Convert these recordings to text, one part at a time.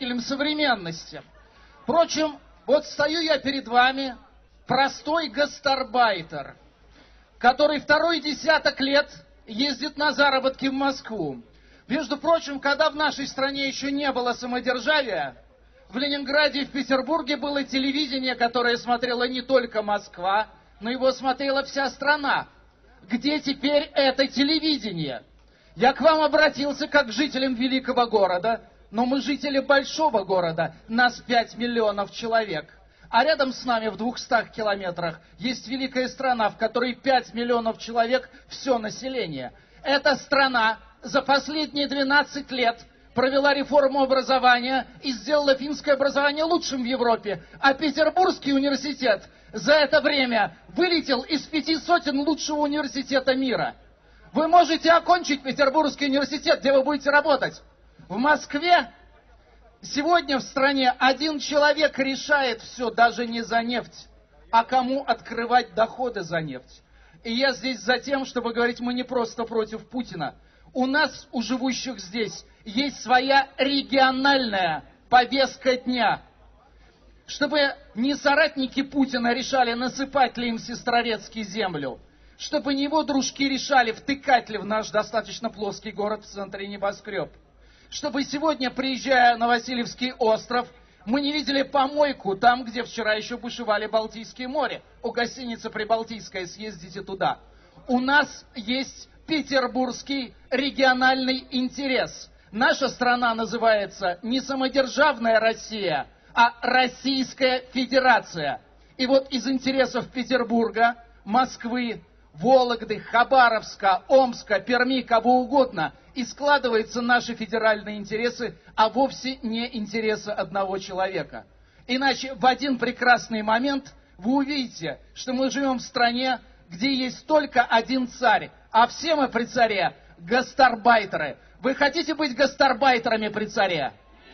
представителем современности. Впрочем, вот стою я перед вами, простой гастарбайтер, который второй десяток лет ездит на заработки в Москву. Между прочим, когда в нашей стране еще не было самодержавия, в Ленинграде и в Петербурге было телевидение, которое смотрела не только Москва, но его смотрела вся страна. Где теперь это телевидение? Я к вам обратился как к жителям великого города, но мы жители большого города, нас 5 миллионов человек. А рядом с нами в 200 километрах есть великая страна, в которой 5 миллионов человек все население. Эта страна за последние 12 лет провела реформу образования и сделала финское образование лучшим в Европе. А Петербургский университет за это время вылетел из 5 сотен лучшего университета мира. Вы можете окончить Петербургский университет, где вы будете работать. В Москве сегодня в стране один человек решает все, даже не за нефть, а кому открывать доходы за нефть. И я здесь за тем, чтобы говорить, мы не просто против Путина. У нас, у живущих здесь, есть своя региональная повестка дня. Чтобы не соратники Путина решали, насыпать ли им в Сестрорецкий землю, чтобы не его дружки решали, втыкать ли в наш достаточно плоский город в центре небоскреб, чтобы сегодня, приезжая на Васильевский остров, мы не видели помойку там, где вчера еще бушевали Балтийское море. У гостиницы Прибалтийская, съездите туда. У нас есть петербургский региональный интерес. Наша страна называется не самодержавная Россия, а Российская Федерация. И вот из интересов Петербурга, Москвы, Вологды, Хабаровска, Омска, Перми, кого угодно, и складываются наши федеральные интересы, а вовсе не интересы одного человека. Иначе в один прекрасный момент вы увидите, что мы живем в стране, где есть только один царь, а все мы при царе гастарбайтеры. Вы хотите быть гастарбайтерами при царе?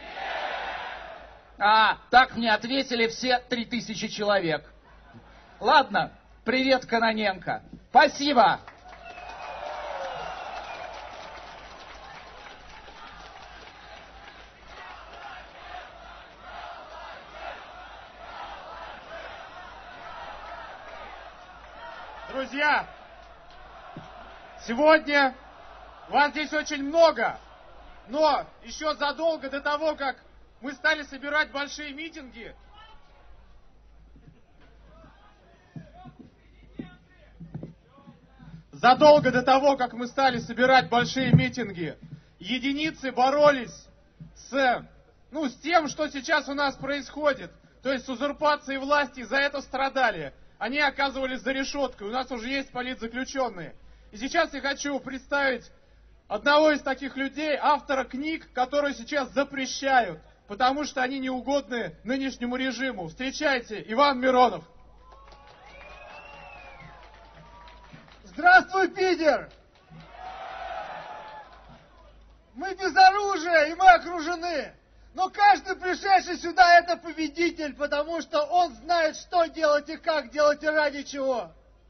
Так мне ответили все 3000 человек. Ладно, привет, Кононенко. Спасибо. Друзья, сегодня вас здесь очень много, но еще задолго до того, как мы стали собирать большие митинги, единицы боролись с тем, что сейчас у нас происходит, то есть с узурпацией власти, за это страдали. Они оказывались за решеткой, у нас уже есть политзаключенные. И сейчас я хочу представить одного из таких людей, автора книг, которые сейчас запрещают, потому что они неугодны нынешнему режиму. Встречайте, Иван Миронов. Здравствуй, Питер! Мы без оружия, и мы окружены. Но каждый пришедший сюда — это победитель, потому что он знает, что делать и как делать, и ради чего.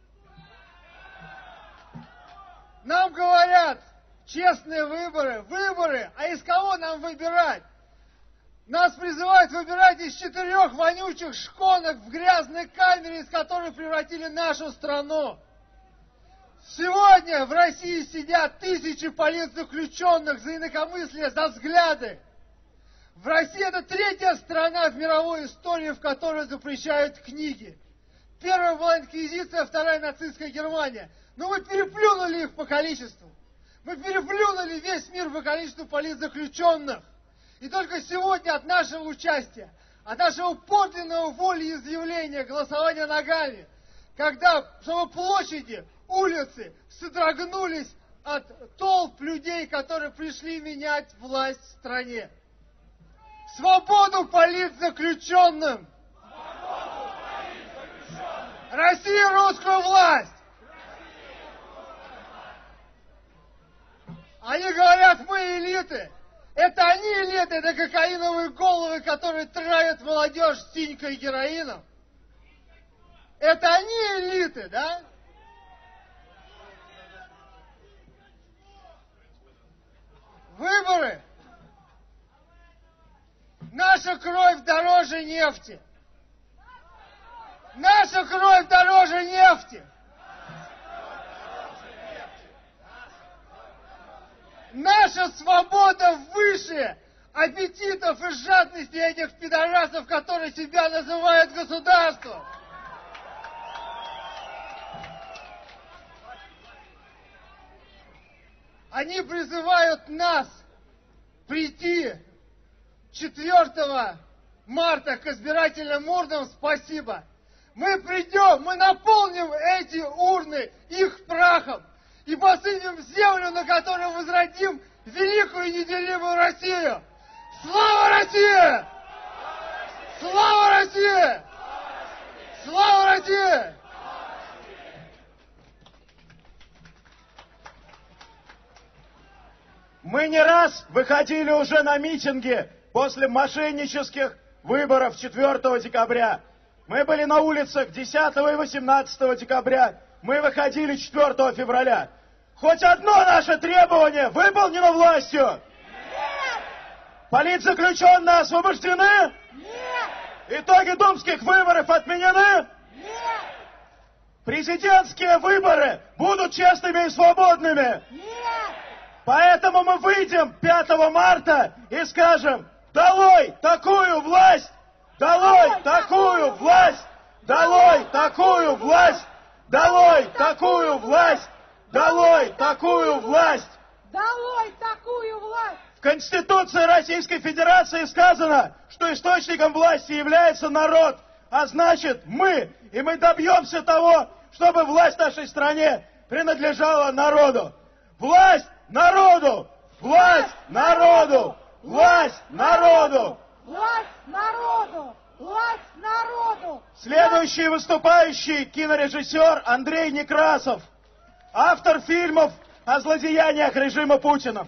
Нам говорят, честные выборы, а из кого нам выбирать? Нас призывают выбирать из 4 вонючих шконок в грязной камере, из которой превратили нашу страну. Сегодня в России сидят тысячи политзаключенных за инакомыслие, за взгляды. В России это 3-я страна в мировой истории, в которой запрещают книги. Первая была инквизиция, 2-я нацистская Германия. Но мы переплюнули их по количеству. Мы переплюнули весь мир по количеству политзаключенных. И только сегодня от нашего участия, от нашего подлинного волеизъявления, голосования ногами, когда чтобы площади, улицы содрогнулись от толп людей, которые пришли менять власть в стране. Свободу политзаключенным! Россию русскую власть! Они говорят, мы элиты. Это они элиты, это кокаиновые головы, которые травят молодежь синькой и героином. Это они элиты, да? Выборы. Наша кровь дороже нефти. Наша кровь дороже нефти. Наша свобода выше аппетитов и жадности этих пидорасов, которые себя называют государством. Они призывают нас прийти 4 марта к избирательным урнам. Спасибо. Мы придем, мы наполним эти урны их прахом и посыпем землю, на которой возродим великую и неделимую Россию. Слава России! Слава России! Слава России! Мы не раз выходили уже на митинги после мошеннических выборов 4 декабря. Мы были на улицах 10 и 18 декабря. Мы выходили 4 февраля. Хоть одно наше требование выполнено властью? Нет! Политзаключенные освобождены? Нет! Итоги думских выборов отменены? Нет! Президентские выборы будут честными и свободными? Нет! Поэтому мы выйдем 5 марта и скажем: долой такую власть! Долой такую власть! Долой такую власть! Долой такую власть! Долой такую власть! Долой такую власть! В Конституции Российской Федерации сказано, что источником власти является народ, а значит мы, и мы добьемся того, чтобы власть в нашей стране принадлежала народу. Власть народу! Власть народу! Власть народу! Власть народу! Власть народу! Следующий выступающий кинорежиссер Андрей Некрасов, автор фильмов о злодеяниях режима Путина.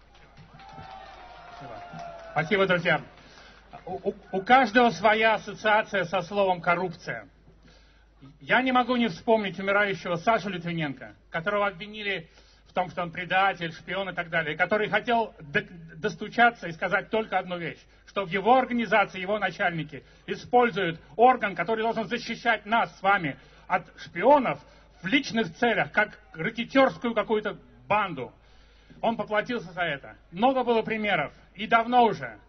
Спасибо, друзья. У каждого своя ассоциация со словом «коррупция». Я не могу не вспомнить умирающего Сашу Литвиненко, которого обвинили в том, что он предатель, шпион и так далее, который хотел достучаться и сказать только одну вещь, что в его организации, его начальники используют орган, который должен защищать нас с вами от шпионов в личных целях, как ракетёрскую какую-то банду. Он поплатился за это. Много было примеров, и давно уже.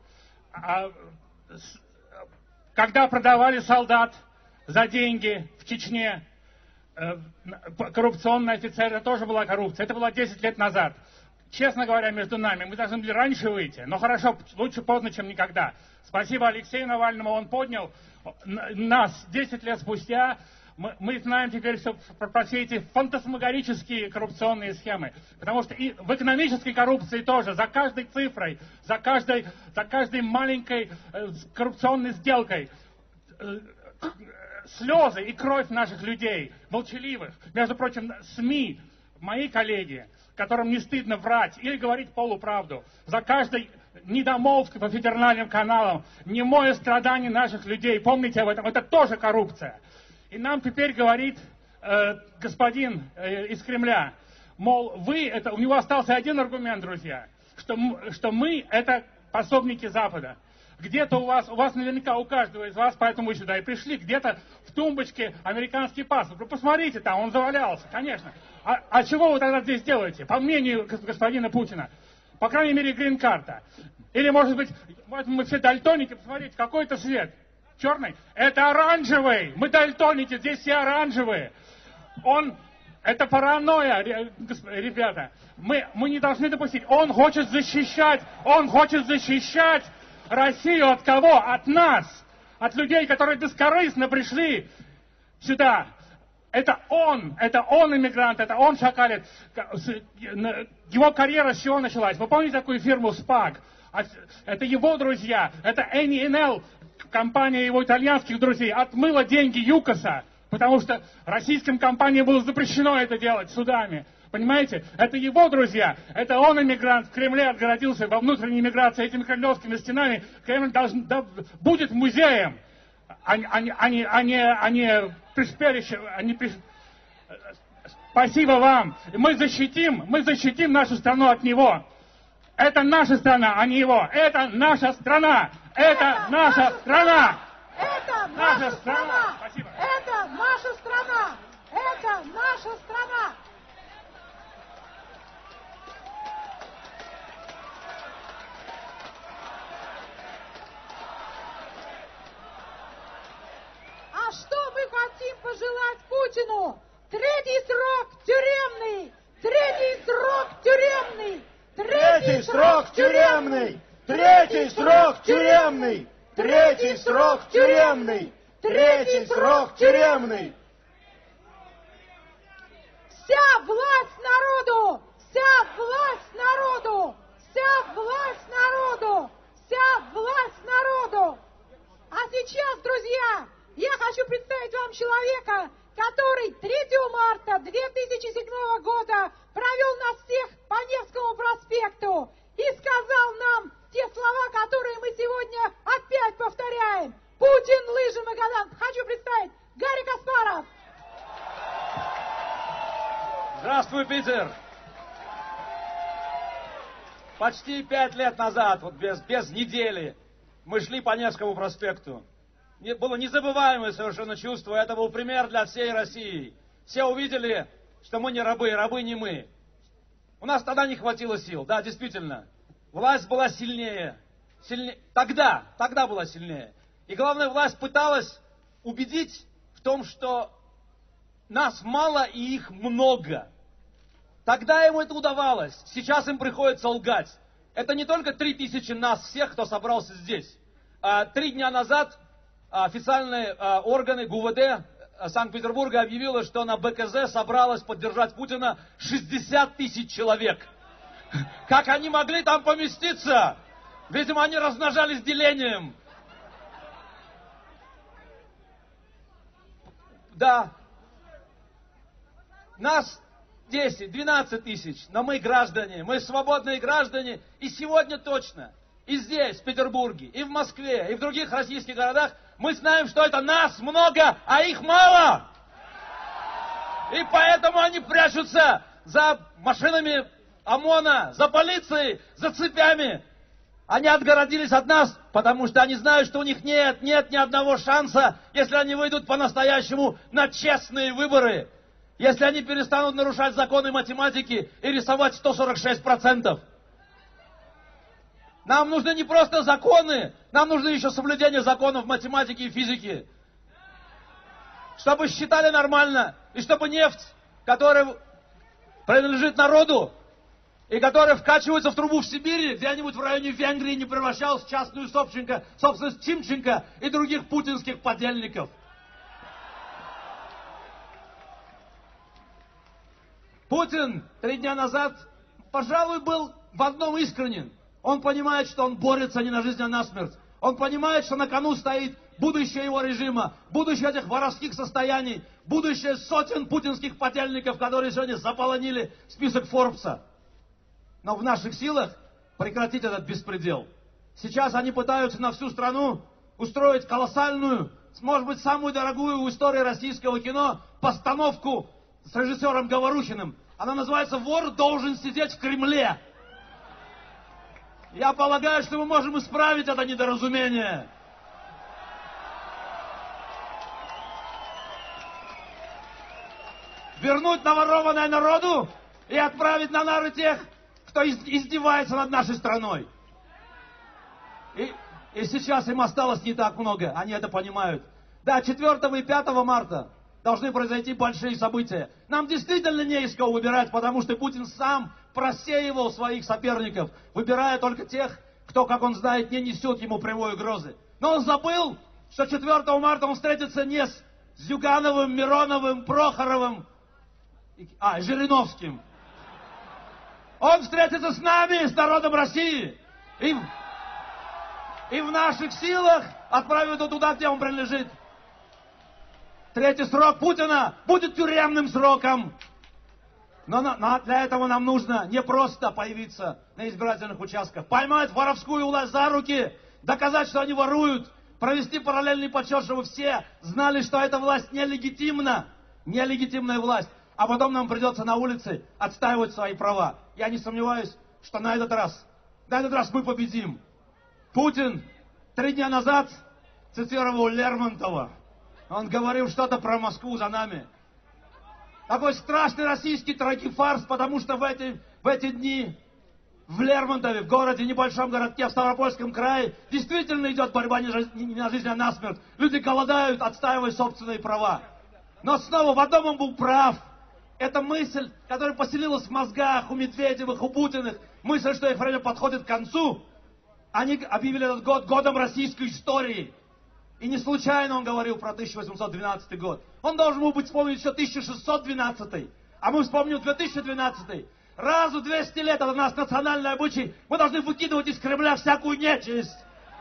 Когда продавали солдат за деньги в Чечне, коррупционные офицеры, это тоже была коррупция. Это было 10 лет назад. Честно говоря, между нами, мы должны были раньше выйти. Но хорошо, лучше поздно, чем никогда. Спасибо Алексею Навальному, он поднял нас 10 лет спустя. Мы знаем теперь все про все эти фантасмагорические коррупционные схемы. Потому что и в экономической коррупции тоже, за каждой цифрой, за каждой маленькой коррупционной сделкой слезы и кровь наших людей, молчаливых. Между прочим, СМИ, мои коллеги, которым не стыдно врать или говорить полуправду, за каждой недомолвкой по федеральным каналам, немое страдание наших людей. Помните об этом, это тоже коррупция. И нам теперь говорит господин из Кремля, мол, у него остался один аргумент, друзья, что мы это пособники Запада. Где-то у вас наверняка у каждого из вас, поэтому вы сюда и пришли, где-то в тумбочке американский паспорт. Вы посмотрите там, он завалялся, конечно. А чего вы тогда здесь делаете? По мнению господина Путина. По крайней мере, грин-карта. Или, может быть, мы все дальтоники, посмотрите, какой-то цвет. Черный? Это оранжевый. Мы дальтоники, здесь все оранжевые. Это паранойя, ребята. Мы не должны допустить. Он хочет защищать Россию от кого? От нас. От людей, которые бескорыстно пришли сюда. Это он иммигрант, это он шакалит. Его карьера с чего началась? Вы помните такую фирму SPAG? Это его друзья, это NNL, компания его итальянских друзей, отмыла деньги ЮКОСа, потому что российским компаниям было запрещено это делать судами. Понимаете? Это его друзья. Это он иммигрант. В Кремле отгородился во внутренней миграции этими кремлевскими стенами. Кремль будет музеем, а не приспелище. Спасибо вам. Мы защитим нашу страну от него. Это наша страна, а не его. Это наша страна. Это наша страна! Это наша страна! Спасибо. Это наша страна! Это наша страна! А что мы хотим пожелать Путину? Третий срок тюремный! Третий срок тюремный! Третий срок тюремный! Третий срок тюремный! Третий срок тюремный! Третий срок тюремный! Вся власть народу! Вся власть народу! Вся власть народу! Вся власть народу! А сейчас, друзья, я хочу представить вам человека, который 3 марта 2007 года провел нас всех по Невскому проспекту и сказал нам те слова, которые мы сегодня опять повторяем. Путин, лыжи, Магадан. Хочу представить Гарри Каспаров. Здравствуй, Питер! Почти 5 лет назад, вот без недели, мы шли по Невскому проспекту. Было незабываемое совершенно чувство, это был пример для всей России. Все увидели, что мы не рабы, рабы не мы. У нас тогда не хватило сил, да, действительно. Власть была сильнее. Тогда была сильнее. И главное, власть пыталась убедить в том, что нас мало и их много. Тогда им это удавалось. Сейчас им приходится лгать. Это не только 3000 нас всех, кто собрался здесь. 3 дня назад официальные органы ГУВД Санкт-Петербурга объявили, что на БКЗ собралось поддержать Путина 60 000 человек. Как они могли там поместиться? Видимо, они размножались делением. Да. Нас 10-12 тысяч, но мы граждане, мы свободные граждане. И сегодня точно, и здесь, в Петербурге, и в Москве, и в других российских городах, мы знаем, что это нас много, а их мало. И поэтому они прячутся за машинами ОМОНа, за полицией, за цепями. Они отгородились от нас, потому что они знают, что у них нет ни одного шанса, если они выйдут по-настоящему на честные выборы. Если они перестанут нарушать законы математики и рисовать 146%. Нам нужны не просто законы, нам нужно еще соблюдение законов математики и физики. Чтобы считали нормально, и чтобы нефть, которая принадлежит народу, и которая вкачивается в трубу в Сибири, где-нибудь в районе Венгрии, не превращалась в частную собственность Тимченко и других путинских подельников. Путин 3 дня назад, пожалуй, был в одном искренен. Он понимает, что он борется не на жизнь, а на смерть. Он понимает, что на кону стоит будущее его режима, будущее этих воровских состояний, будущее сотен путинских подельников, которые сегодня заполонили список Форбса. Но в наших силах прекратить этот беспредел. Сейчас они пытаются на всю страну устроить колоссальную, может быть, самую дорогую в истории российского кино постановку с режиссером Говорухиным. Она называется «Вор должен сидеть в Кремле». Я полагаю, что мы можем исправить это недоразумение. Вернуть наворованное народу и отправить на нары тех, кто издевается над нашей страной. И сейчас им осталось не так много, они это понимают. Да, 4 и 5 марта должны произойти большие события. Нам действительно не из кого выбирать, потому что Путин сам просеивал своих соперников, выбирая только тех, кто, как он знает, не несет ему прямой угрозы. Но он забыл, что 4 марта он встретится не с Зюгановым, Мироновым, Прохоровым, Жириновским. Он встретится с нами, с народом России. И в наших силах отправить его туда, где он принадлежит. 3-й срок Путина будет тюремным сроком. Но для этого нам нужно не просто появиться на избирательных участках, поймать воровскую власть за руки, доказать, что они воруют, провести параллельный подсчет, чтобы все знали, что эта власть нелегитимна, нелегитимная власть. А потом нам придется на улице отстаивать свои права. Я не сомневаюсь, что на этот раз мы победим. Путин 3 дня назад цитировал Лермонтова. Он говорил что-то про Москву за нами. Такой страшный российский трагифарс, потому что в эти дни в Лермонтове, в городе, небольшом городке, в Ставропольском крае, действительно идет борьба не на жизнь, а на смерть. Люди голодают, отстаивая собственные права. Но снова в одном он был прав. Это мысль, которая поселилась в мозгах у Медведевых, у Путиных. Мысль, что их время подходит к концу. Они объявили этот год годом российской истории. И не случайно он говорил про 1812 год. Он должен был быть вспомнить еще 1612. А мы вспомним 2012. Раз в 200 лет, это у нас национальный обычай, мы должны выкидывать из Кремля всякую нечисть.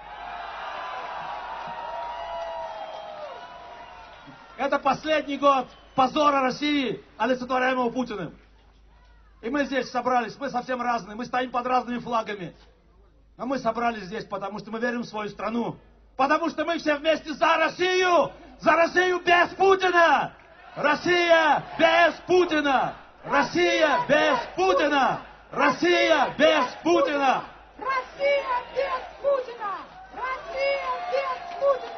Это последний год позора России, олицетворяемого Путиным. И мы здесь собрались, мы совсем разные, мы стоим под разными флагами. Но мы собрались здесь, потому что мы верим в свою страну. Потому что мы все вместе за Россию! За Россию без Путина! Россия без Путина! Россия без Путина! Россия без Путина! Россия без Путина! Россия без Путина!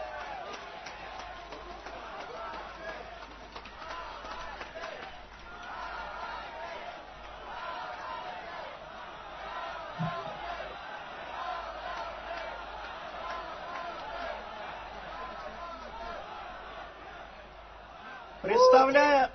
Представляя...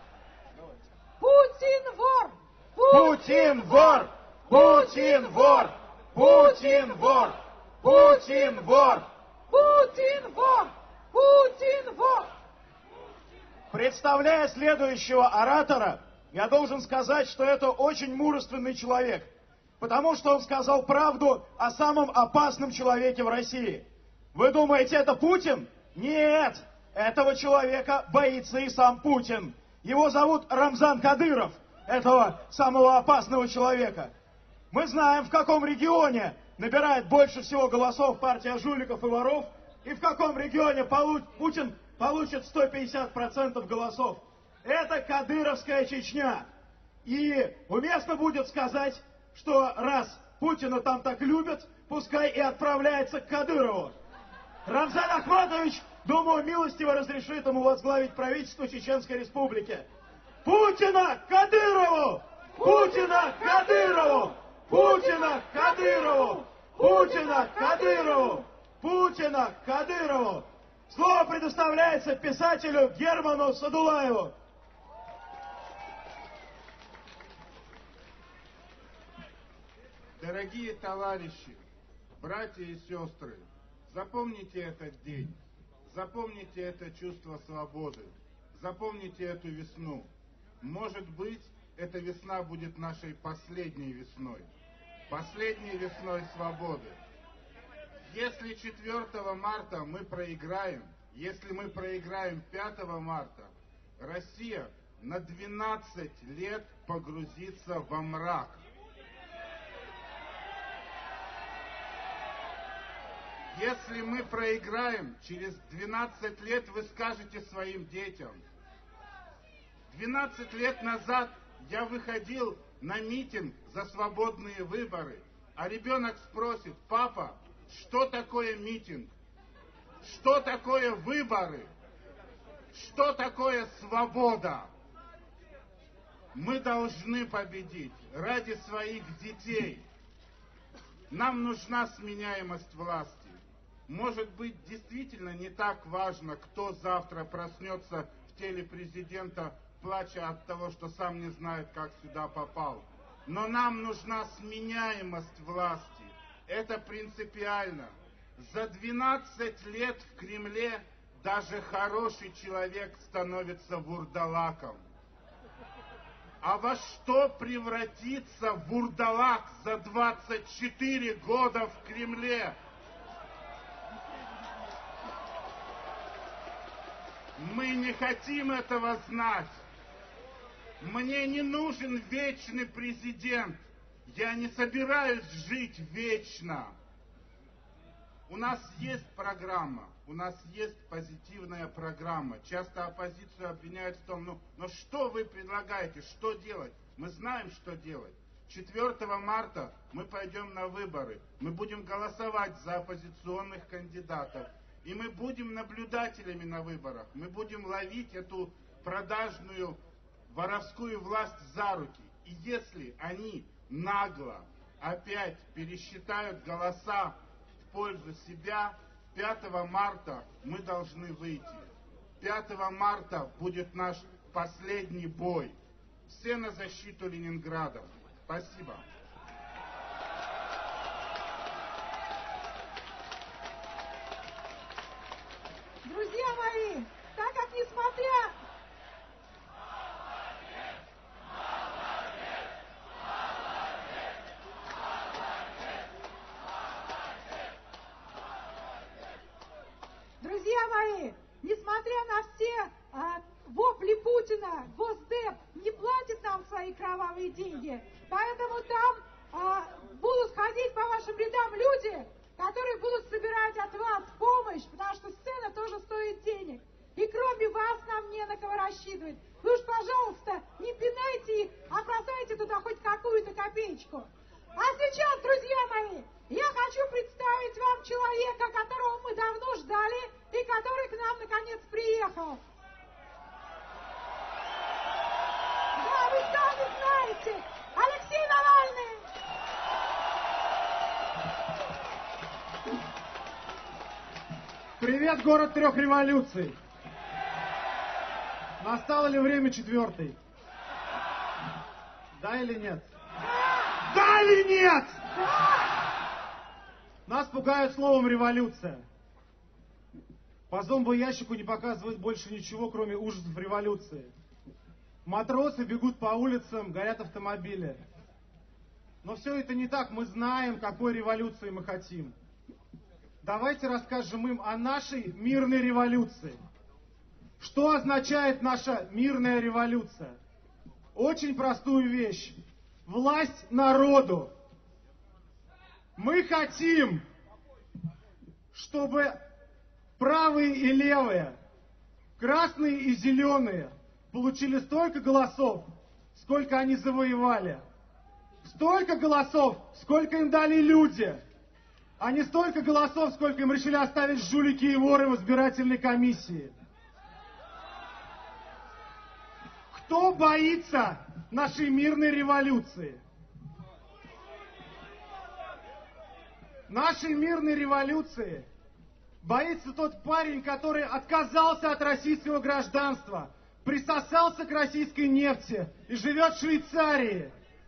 Путин вор! Путин вор! Путин вор! Путин вор! Путин вор! Путин вор! Путин вор! Представляя следующего оратора, я должен сказать, что это очень мужественный человек, потому что он сказал правду о самом опасном человеке в России. Вы думаете, это Путин? Нет! Этого человека боится и сам Путин. Его зовут Рамзан Кадыров, этого самого опасного человека. Мы знаем, в каком регионе набирает больше всего голосов партия жуликов и воров, и в каком регионе Путин получит 150% голосов. Это Кадыровская Чечня. И уместно будет сказать, что раз Путина там так любят, пускай и отправляется к Кадырову. Рамзан Ахматович, думаю, милостиво разрешит ему возглавить правительство Чеченской Республики. Путина Кадырову! Путина Кадырову! Путина Кадырову! Путина Кадырову! Путина Кадырову! Слово предоставляется писателю Герману Садулаеву. Дорогие товарищи, братья и сестры, запомните этот день, запомните это чувство свободы, запомните эту весну. Может быть, эта весна будет нашей последней весной свободы. Если 4 марта мы проиграем, если мы проиграем 5 марта, Россия на 12 лет погрузится во мрак. Если мы проиграем, через 12 лет вы скажете своим детям: 12 лет назад я выходил на митинг за свободные выборы, а ребенок спросит: папа, что такое митинг? Что такое выборы? Что такое свобода? Мы должны победить ради своих детей. Нам нужна сменяемость власти. Может быть, действительно не так важно, кто завтра проснется в теле президента, плача от того, что сам не знает, как сюда попал. Но нам нужна сменяемость власти. Это принципиально. За 12 лет в Кремле даже хороший человек становится вурдалаком. А во что превратится вурдалак за 24 года в Кремле? Мы не хотим этого знать. Мне не нужен вечный президент. Я не собираюсь жить вечно. У нас есть программа, у нас есть позитивная программа. Часто оппозицию обвиняют в том, но что вы предлагаете, что делать? Мы знаем, что делать. 4 марта мы пойдем на выборы. Мы будем голосовать за оппозиционных кандидатов. И мы будем наблюдателями на выборах. Мы будем ловить эту продажную воровскую власть за руки. И если они нагло опять пересчитают голоса в пользу себя, 5 марта мы должны выйти. 5 марта будет наш последний бой. Все на защиту Ленинграда. Спасибо. Друзья мои, так как несмотря... Друзья мои, несмотря на все вопли Путина, Госдеп не платит нам свои кровавые деньги, поэтому там будут ходить по вашим рядам люди, которые будут собирать от вас помощь, потому что сцена тоже стоит денег. И кроме вас нам не на кого рассчитывать. Вы уж, пожалуйста, не пинайте их, а бросайте туда хоть какую-то копеечку. А сейчас, друзья мои, я хочу представить вам человека, которого мы давно ждали и который к нам наконец приехал. Да, вы сами знаете, Алексей Навальный. Привет, город трех революций. Настало ли время четвертой? Да или нет? Да или нет? Нас пугают словом революция. По зомбоящику не показывают больше ничего, кроме ужасов революции. Матросы бегут по улицам, горят автомобили. Но все это не так. Мы знаем, какой революции мы хотим. Давайте расскажем им о нашей мирной революции. Что означает наша мирная революция? Очень простую вещь. Власть народу. Мы хотим, чтобы правые и левые, красные и зеленые получили столько голосов, сколько они завоевали. Столько голосов, сколько им дали люди. А не столько голосов, сколько им решили оставить жулики и воры в избирательной комиссии. Кто боится нашей мирной революции? Нашей мирной революции боится тот парень, который отказался от российского гражданства, присосался к российской нефти и живет в Швейцарии.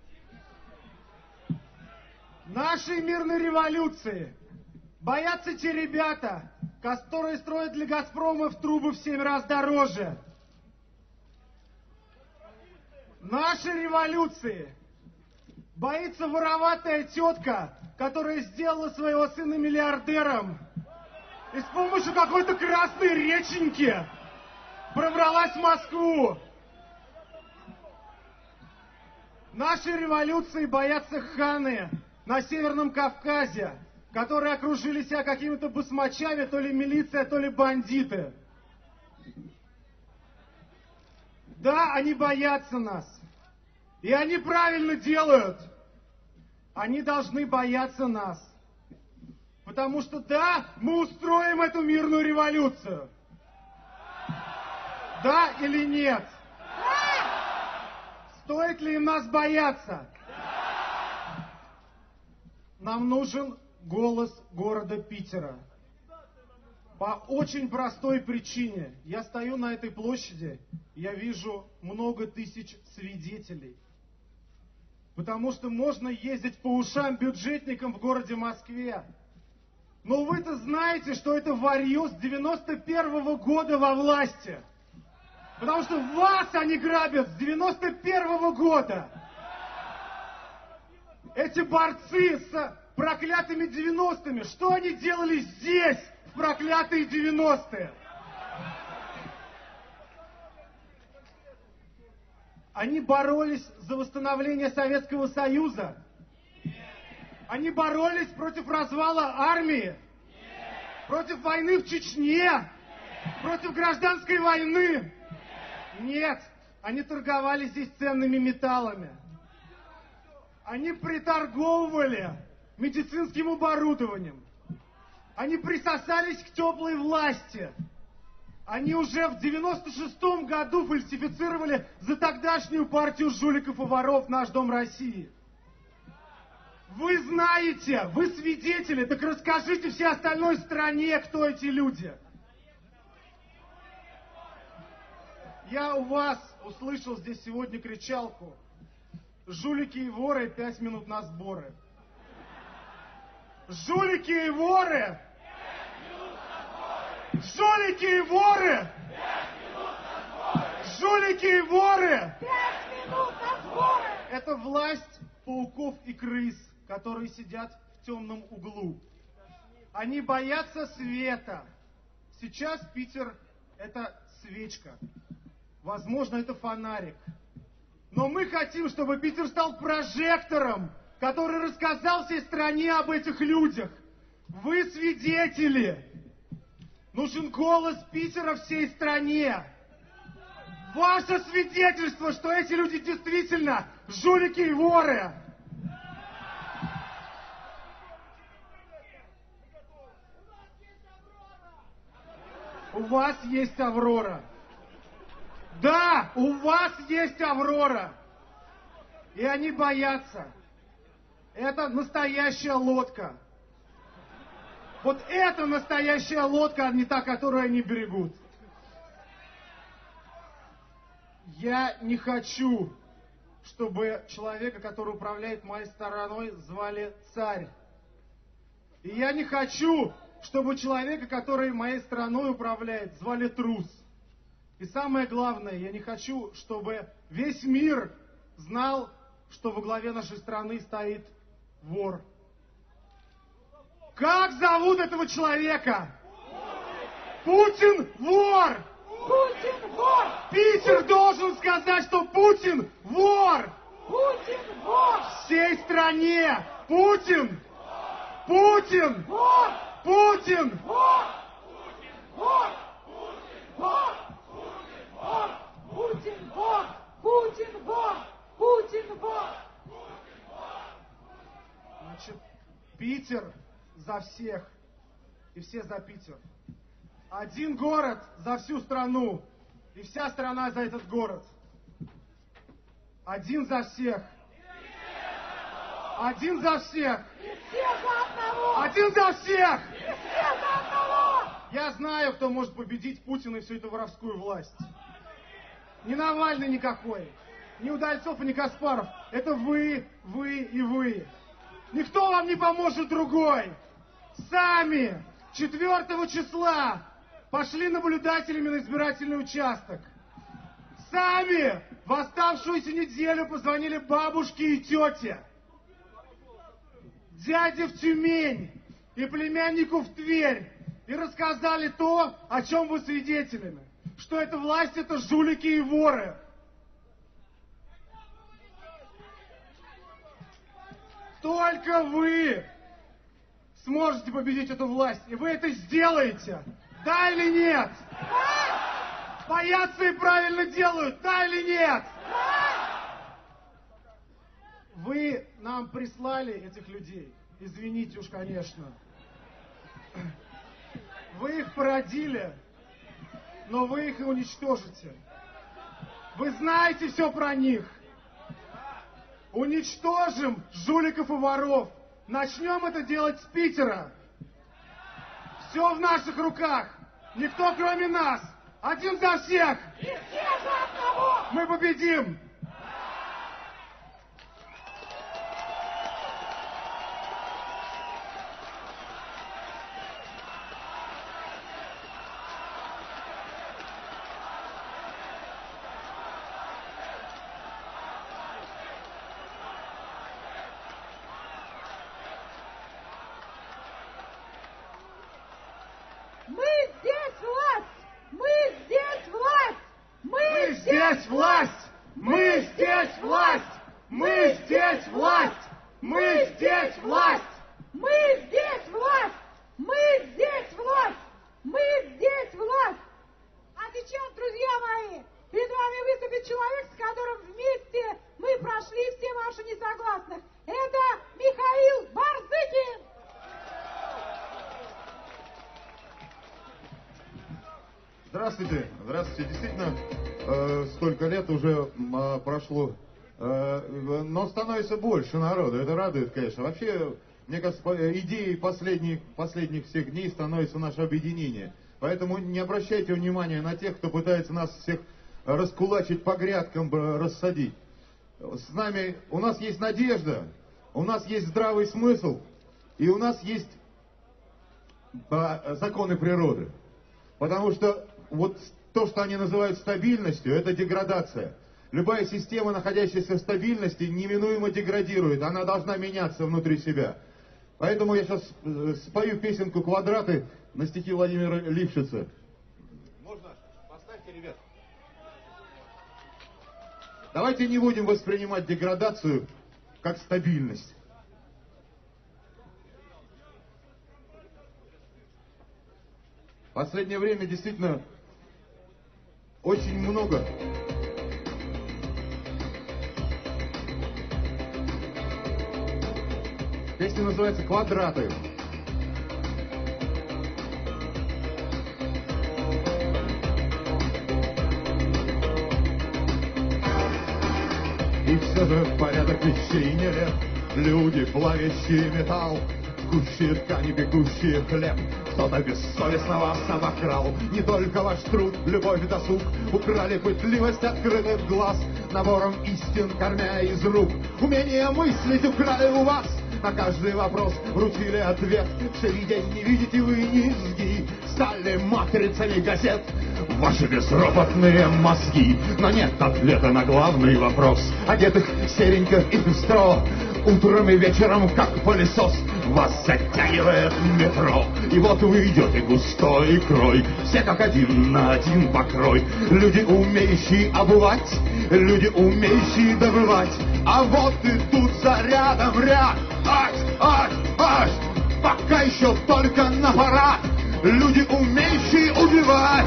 Нашей мирной революции боятся те ребята, которые строят для «Газпрома» в трубы в 7 раз дороже. Нашей революции боится вороватая тетка, которая сделала своего сына миллиардером и с помощью какой-то красной реченьки пробралась в Москву. Нашей революции боятся ханы на Северном Кавказе, которые окружили себя какими-то басмачами, то ли милиция, то ли бандиты. Да, они боятся нас. И они правильно делают. Они должны бояться нас. Потому что, да, мы устроим эту мирную революцию. Да или нет? Стоит ли им нас бояться? Нам нужен голос города Питера. По очень простой причине. Я стою на этой площади, я вижу много тысяч свидетелей. Потому что можно ездить по ушам бюджетникам в городе Москве. Но вы-то знаете, что это варьё с 91-го года во власти. Потому что вас они грабят с 91-го года. Эти борцы с проклятыми 90-ми, что они делали здесь, в проклятые 90-е? Они боролись за восстановление Советского Союза. Они боролись против развала армии. Против войны в Чечне. Против гражданской войны. Нет, они торговали здесь ценными металлами. Они приторговывали медицинским оборудованием. Они присосались к теплой власти. Они уже в 96-м году фальсифицировали за тогдашнюю партию жуликов и воров «Наш Дом России». Вы знаете, вы свидетели, так расскажите всей остальной стране, кто эти люди. Я у вас услышал здесь сегодня кричалку: жулики и воры, 5 минут на сборы. Жулики и воры! Жулики и воры! Жулики и воры! 5 минут на сборы! Это власть пауков и крыс, которые сидят в темном углу. Они боятся света. Сейчас Питер — это свечка. Возможно, это фонарик. Но мы хотим, чтобы Питер стал прожектором, который рассказал всей стране об этих людях. Вы свидетели. Нужен голос Питера всей стране. Ваше свидетельство, что эти люди действительно жулики и воры. У вас есть Аврора. Да, у вас есть Аврора. И они боятся. Это настоящая лодка. Вот это настоящая лодка, а не та, которую они берегут. Я не хочу, чтобы человека, который управляет моей стороной, звали царь. И я не хочу, чтобы человека, который моей страной управляет, звали трус. И самое главное, я не хочу, чтобы весь мир знал, что во главе нашей страны стоит вор. Как зовут этого человека? Путин вор! Путин вор! Питер должен сказать, что Путин вор! Путин вор! Всей стране! Путин! Путин! Вор! Путин! Вор! Вор! Вор! Вор! Путин вор! Путин вор! Путин вор! Значит, Питер за всех, и все за Питер. Один город за всю страну, и вся страна за этот город. Один за всех. Один за всех. И все за одного! Один за всех. И все за одного! Я знаю, кто может победить Путина и всю эту воровскую власть. Не Навальный никакой, не Удальцов и не Каспаров. Это вы и вы. Никто вам не поможет другой. Сами 4 числа пошли наблюдателями на избирательный участок. Сами в оставшуюся неделю позвонили бабушке и тете, дяде в Тюмень и племяннику в Тверь и рассказали то, о чем вы свидетелями. Что эта власть — это жулики и воры. Только вы сможете победить эту власть, и вы это сделаете. Да или нет? Да! Боятся и правильно делают. Да или нет? Да! Вы нам прислали этих людей. Извините уж, конечно. Вы их породили, но вы их и уничтожите. Вы знаете все про них. Уничтожим жуликов и воров. Начнем это делать с Питера. Все в наших руках. Никто, кроме нас. Один за всех. И все за одного! Мы победим. Мы здесь власть! Мы здесь власть! Мы здесь власть! Мы здесь власть! Мы здесь власть! Мы здесь власть! Мы здесь власть! Мы здесь власть! Мы здесь власть! А сейчас, друзья мои, перед вами выступит человек, с которым вместе мы прошли все ваши несогласных. Здравствуйте. Здравствуйте. Действительно, столько лет уже прошло, но становится больше народу. Это радует, конечно. Вообще, мне кажется, идеей последних всех дней становится наше объединение. Поэтому не обращайте внимания на тех, кто пытается нас всех раскулачить, по грядкам рассадить. С нами, у нас есть надежда, у нас есть здравый смысл, и у нас есть законы природы. Потому что вот то, что они называют стабильностью, это деградация. Любая система, находящаяся в стабильности, неминуемо деградирует. Она должна меняться внутри себя. Поэтому я сейчас спою песенку «Квадраты» на стихи Владимира Лившица. Можно? Поставьте, ребят. Давайте не будем воспринимать деградацию как стабильность. В последнее время действительно очень много песня называется «Квадраты». И все же порядок вещей не лет. Люди, плавящие металл, ткущие ткани, пекущие хлеб. Кто-то бессовестно вас обокрал. Не только ваш труд, любовь и досуг украли пытливость открытых глаз, набором истин кормя из рук. Умение мыслить украли у вас. На каждый вопрос вручили ответ. Все видя, не видите вы низги, стали матрицами газет ваши безропотные мозги. Но нет ответа на главный вопрос. Одетых серенько и пестро, утром и вечером, как пылесос, вас затягивает метро. И вот вы идете густой крой, все как один на один покрой. Люди, умеющие обувать, люди, умеющие добывать. А вот и тут за рядом ряд. Ать, пока еще только на парад. Люди, умеющие убивать.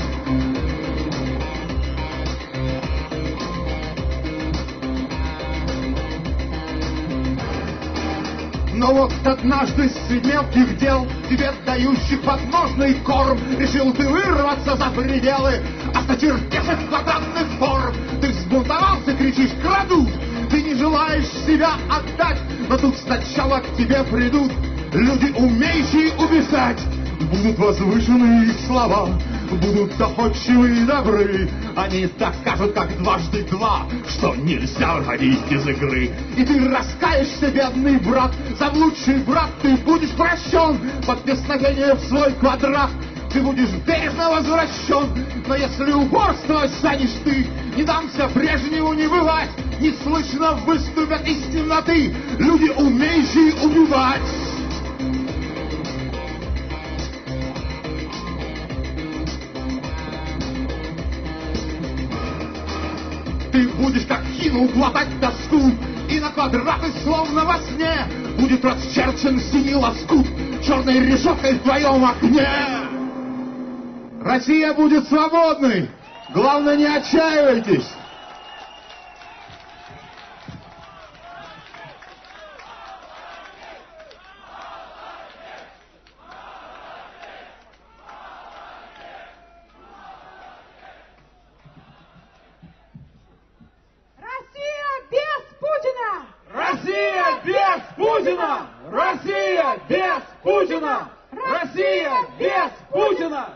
Но вот однажды среди мелких дел, тебе дающих возможный корм, решил ты вырваться за пределы осточертевших квадратных форм. Ты взбунтовался, кричишь «крадут!» Ты не желаешь себя отдать, но тут сначала к тебе придут люди, умеющие убежать. Будут возвышены их слова, будут доходчивы и добры. Они докажут, как дважды два, что нельзя выходить из игры. И ты раскаешься, бедный брат, заблудший брат, ты будешь прощен. Под вдохновение в свой квадрат ты будешь бережно возвращен. Но если упорствовать станешь ты, не дамся Брежневу не бывать. Неслышно выступят из темноты люди, умеющие убивать. Ты будешь как хину глотать доску, и на квадраты словно во сне будет расчерчен синий лоскут черной решеткой в твоем окне. Россия будет свободной. Главное, не отчаивайтесь. Россия без Путина! Россия без Путина! Россия без Путина!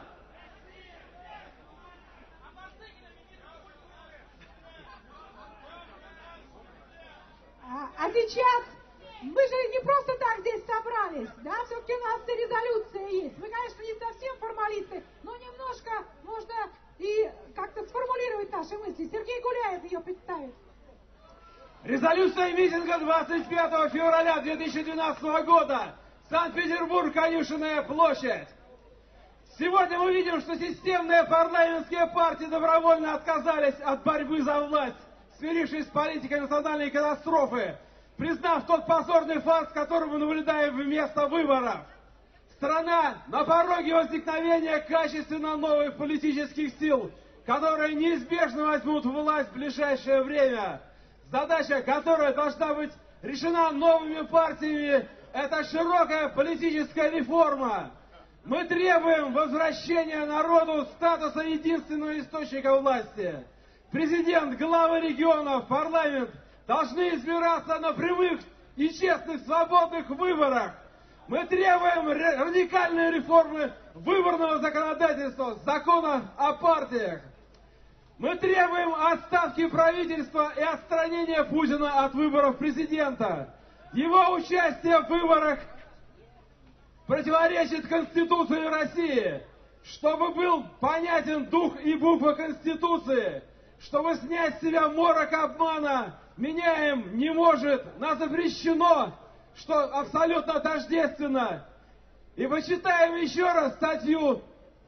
А сейчас мы же не просто так здесь собрались, да, все-таки у нас резолюция есть. Мы, конечно, не совсем формалисты, но немножко можно и как-то сформулировать наши мысли. Сергей Гуляев ее представит. Резолюция митинга 25 февраля 2012 года. Санкт-Петербург, Конюшенная площадь. Сегодня мы видим, что системные парламентские партии добровольно отказались от борьбы за власть, смирившись с политикой национальной катастрофы, признав тот позорный факт, который мы наблюдаем вместо выборов. Страна на пороге возникновения качественно новых политических сил, которые неизбежно возьмут власть в ближайшее время. Задача, которая должна быть решена новыми партиями, это широкая политическая реформа. Мы требуем возвращения народу статуса единственного источника власти. Президент, главы регионов, парламент должны избираться на прямых и честных свободных выборах. Мы требуем радикальной реформы выборного законодательства, закона о партиях. Мы требуем отставки правительства и отстранения Путина от выборов президента. Его участие в выборах противоречит Конституции России. Чтобы был понятен дух и буква Конституции, чтобы снять с себя морок обмана, меняем не может, нас запрещено, что абсолютно тождественно. И почитаем еще раз статью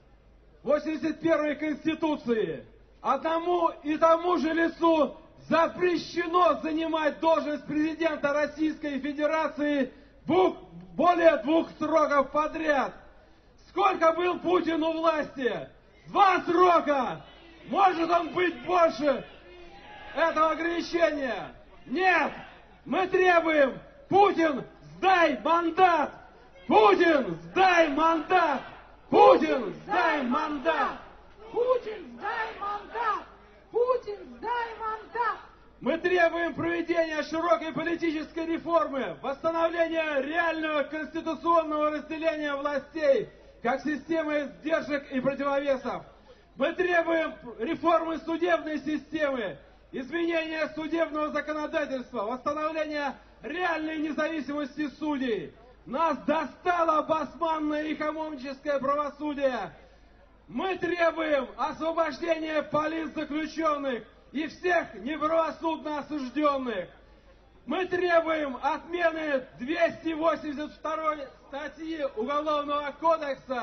81 Конституции. Одному и тому же лицу запрещено занимать должность президента Российской Федерации более 2 сроков подряд. Сколько был Путин у власти? 2 срока! Может он быть больше этого ограничения? Нет! Мы требуем: Путин, сдай мандат! Путин, сдай мандат! Путин, сдай мандат! Путин, сдай мандат! Путин, сдай мандат! Мы требуем проведения широкой политической реформы, восстановления реального конституционного разделения властей, как системы сдержек и противовесов. Мы требуем реформы судебной системы, изменения судебного законодательства, восстановления реальной независимости судей. Нас достало басманное и хамовническое правосудие. Мы требуем освобождения политзаключенных и всех неправосудно осужденных. Мы требуем отмены 282 статьи Уголовного кодекса.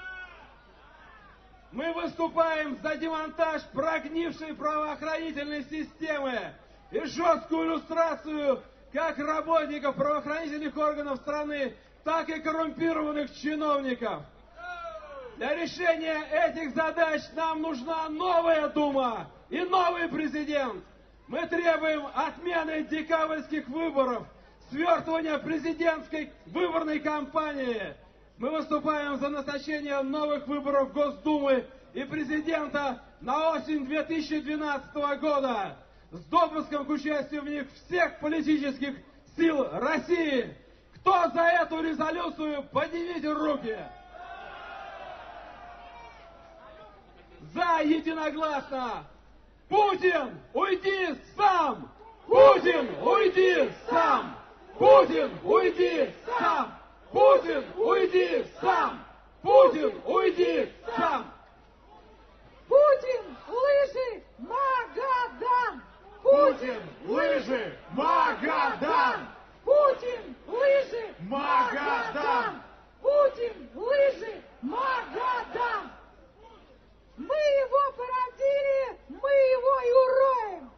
Мы выступаем за демонтаж прогнившей правоохранительной системы и жесткую иллюстрацию как работников правоохранительных органов страны, так и коррумпированных чиновников. Для решения этих задач нам нужна новая Дума и новый президент. Мы требуем отмены декабрьских выборов, свертывания президентской выборной кампании. Мы выступаем за назначение новых выборов Госдумы и президента на осень 2012 года с допуском к участию в них всех политических сил России. Кто за эту резолюцию, поднимите руки. За единогласно. Путин, уйди сам! Путин, уйди сам! Путин, уйди сам! Путин, уйди сам! Путин, уйди сам! Путин, лыжи, Магадан! Путин, лыжи, Магадан! Путин, лыжи, Магадан! Путин, лыжи, Магадан! Мы его породили, мы его и уроем!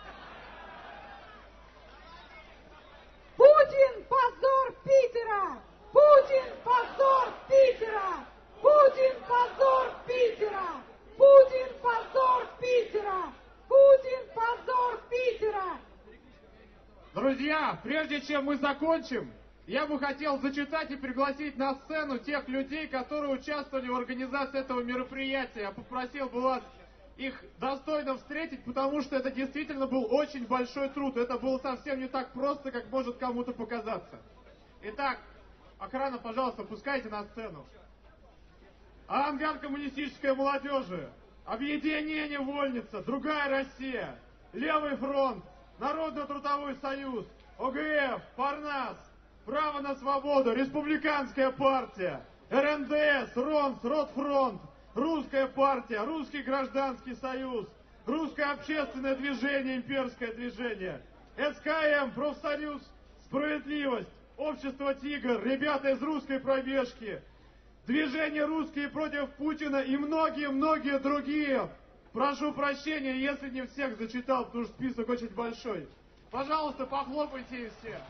Путин, позор Питера! Путин, позор Питера! Путин, позор Питера! Путин, позор Питера! Путин, позор Питера! Друзья, прежде чем мы закончим, я бы хотел зачитать и пригласить на сцену тех людей, которые участвовали в организации этого мероприятия. Я попросил бы вас их достойно встретить, потому что это действительно был очень большой труд. Это было совсем не так просто, как может кому-то показаться. Итак, охрана, пожалуйста, пускайте на сцену. Авангард коммунистической молодежи, Объединение Вольница, Другая Россия, Левый фронт, Народно-трудовой союз, ОГФ, Парнас, Право на свободу, Республиканская партия, РНДС, РОНС, Ротфронт, Русская партия, Русский гражданский союз, Русское общественное движение, Имперское движение, СКМ, Профсоюз Справедливость, Общество Тигр, ребята из Русской пробежки, Движение Русские против Путина и многие-многие другие. Прошу прощения, если не всех зачитал, потому что список очень большой. Пожалуйста, похлопайте их все.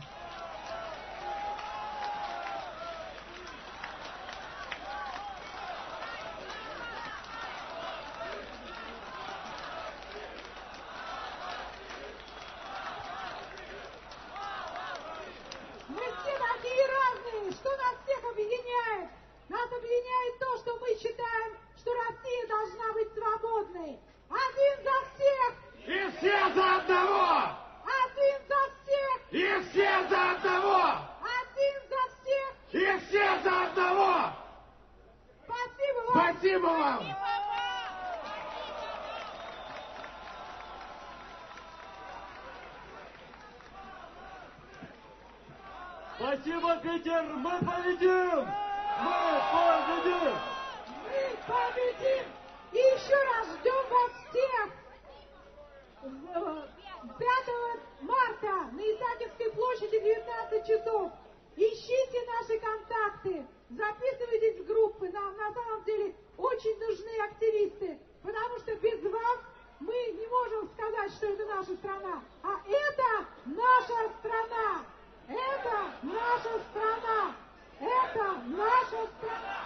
Мы все такие разные. Что нас всех объединяет? Нас объединяет Спасибо вам! Спасибо, Питер! Мы победим! Мы победим! Мы победим! И еще раз ждем вас всех 5 марта на Исаакиевской площади 19 часов. Ищите наши контакты, записывайтесь в группы. Нам на самом деле очень нужны активисты, потому что без вас мы не можем сказать, что это наша страна. А это наша страна! Это наша страна! Это наша страна!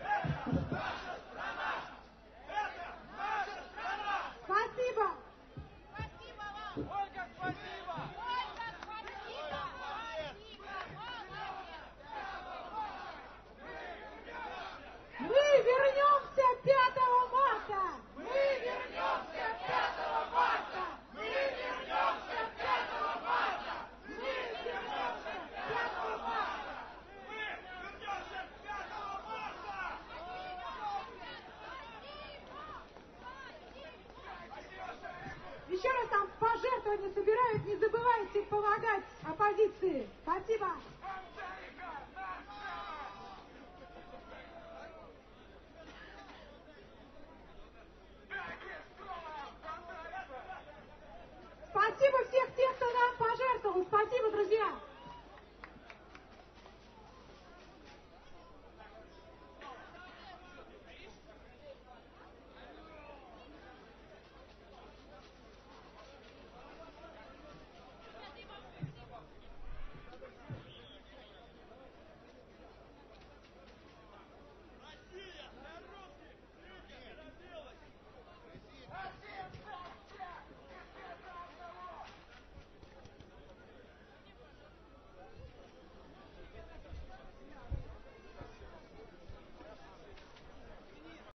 Спасибо! Спасибо вам! Ольга, спасибо! Ольга, спасибо! Мы вернемся 5 марта! Мы вернемся 5 марта! Мы вернемся 5 марта! Мы вернемся 5 марта! Мы вернемся 5 марта! Еще раз там пожертвования собирают, не забывайте помогать оппозиции. Спасибо.